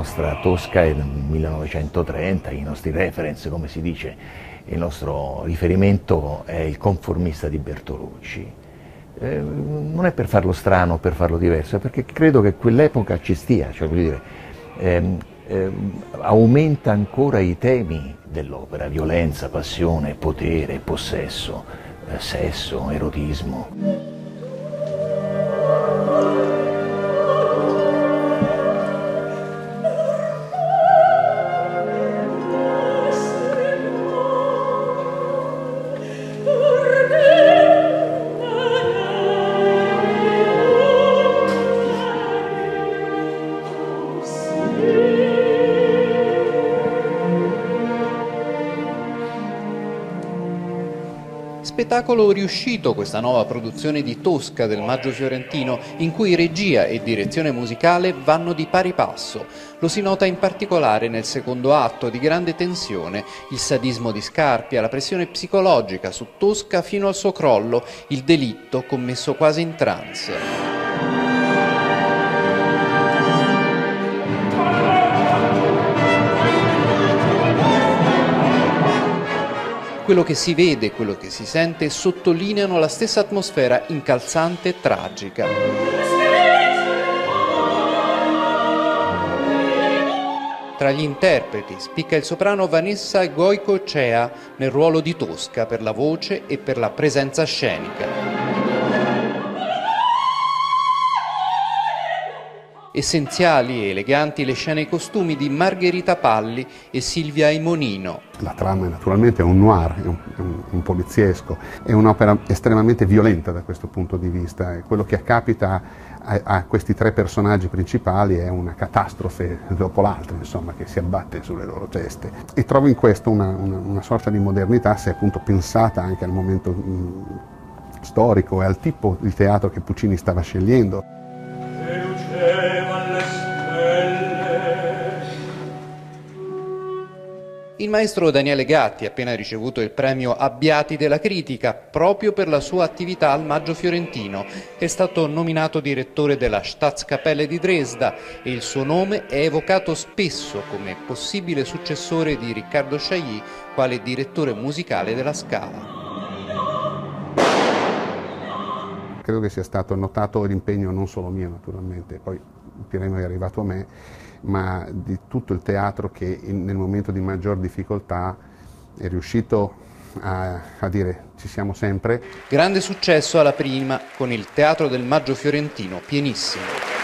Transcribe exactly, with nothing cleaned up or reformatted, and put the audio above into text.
nostra Tosca è del millenovecentotrenta, i nostri reference, come si dice, il nostro riferimento è il conformista di Bertolucci. Eh, non è per farlo strano o per farlo diverso, è perché credo che quell'epoca ci stia, cioè, voglio dire, ehm, ehm, aumenta ancora i temi dell'opera: violenza, passione, potere, possesso, eh, sesso, erotismo. Spettacolo riuscito questa nuova produzione di Tosca del Maggio Fiorentino, in cui regia e direzione musicale vanno di pari passo. Lo si nota in particolare nel secondo atto, di grande tensione, il sadismo di Scarpia, la pressione psicologica su Tosca fino al suo crollo, il delitto commesso quasi in trance. Quello che si vede e quello che si sente sottolineano la stessa atmosfera incalzante e tragica. Tra gli interpreti spicca il soprano Vanessa Goicoechea nel ruolo di Tosca per la voce e per la presenza scenica. Essenziali e eleganti le scene e i costumi di Margherita Palli e Silvia Imonino. La trama naturalmente è un noir, è un, è un, un poliziesco, è un'opera estremamente violenta da questo punto di vista, e quello che capita a, a questi tre personaggi principali è una catastrofe dopo l'altra, insomma, che si abbatte sulle loro teste. E trovo in questo una, una, una sorta di modernità, se appunto pensata anche al momento mh, storico e al tipo di teatro che Puccini stava scegliendo. Il maestro Daniele Gatti ha appena ricevuto il premio Abbiati della critica proprio per la sua attività al Maggio Fiorentino. È stato nominato direttore della Staatskapelle di Dresda e il suo nome è evocato spesso come possibile successore di Riccardo Chailly quale direttore musicale della Scala. Credo che sia stato notato l'impegno non solo mio naturalmente, poi il premio è arrivato a me, ma di tutto il teatro che in, nel momento di maggior difficoltà è riuscito a, a dire ci siamo sempre. Grande successo alla prima con il Teatro del Maggio Fiorentino pienissimo.